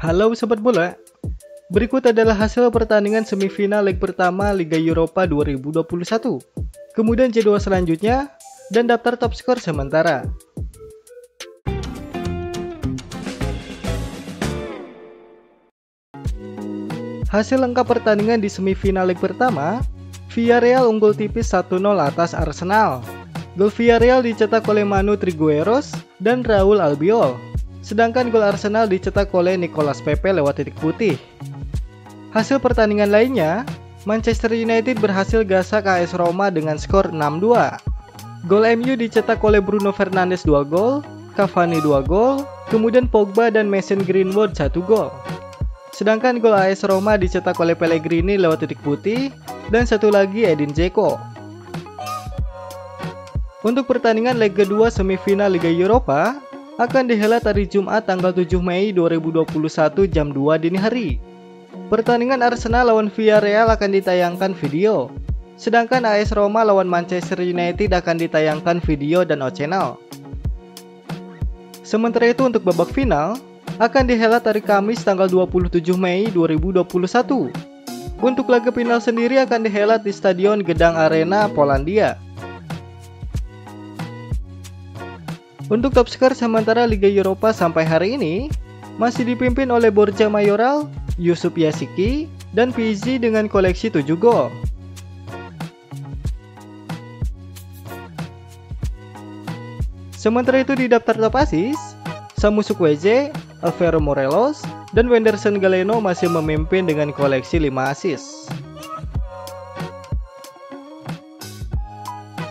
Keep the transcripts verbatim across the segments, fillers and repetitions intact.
Halo Sobat Bola, berikut adalah hasil pertandingan semifinal leg pertama Liga Eropa dua ribu dua puluh satu. Kemudian jadwal selanjutnya dan daftar top skor sementara. Hasil lengkap pertandingan di semifinal leg pertama, Villarreal unggul tipis satu nol atas Arsenal. Gol Villarreal dicetak oleh Manu Trigueros dan Raul Albiol. Sedangkan gol Arsenal dicetak oleh Nicolas Pepe lewat titik putih. Hasil pertandingan lainnya, Manchester United berhasil gasak A S Roma dengan skor enam dua. Gol M U dicetak oleh Bruno Fernandes dua gol, Cavani dua gol, kemudian Pogba dan Mason Greenwood satu gol. Sedangkan gol A S Roma dicetak oleh Pellegrini lewat titik putih dan satu lagi Edin Dzeko. Untuk pertandingan leg kedua semifinal Liga Eropa akan dihelat hari Jumat tanggal tujuh Mei dua ribu dua puluh satu jam dua dini hari. Pertandingan Arsenal lawan Villarreal akan ditayangkan video, sedangkan A S Roma lawan Manchester United akan ditayangkan video dan O Channel. Sementara itu untuk babak final akan dihelat hari Kamis tanggal dua puluh tujuh Mei dua ribu dua puluh satu. Untuk laga final sendiri akan dihelat di Stadion Gedang Arena, Polandia. Untuk top skor sementara Liga Eropa sampai hari ini masih dipimpin oleh Borja Mayoral, Yusuf Yasiki, dan P S G dengan koleksi tujuh gol. Sementara itu di daftar top assist, Samu Chukwueze, Alvaro Morelos, dan Wenderson Galeno masih memimpin dengan koleksi lima assist.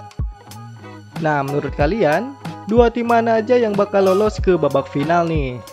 Nah, menurut kalian, dua tim mana aja yang bakal lolos ke babak final nih?